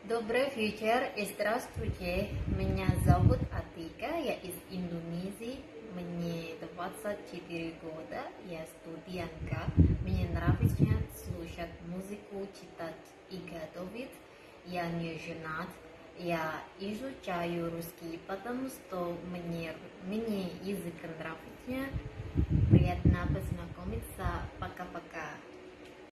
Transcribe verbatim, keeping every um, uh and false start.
Добрый вечер и здравствуйте. Меня зовут Атика, я из Индонезии. Мне двадцать четыре года, я студентка. Мне нравится слушать музыку, читать и готовить. Я не женат. Я изучаю русский, потому что мне, мне язык нравится. Приятно познакомиться. Пока-пока.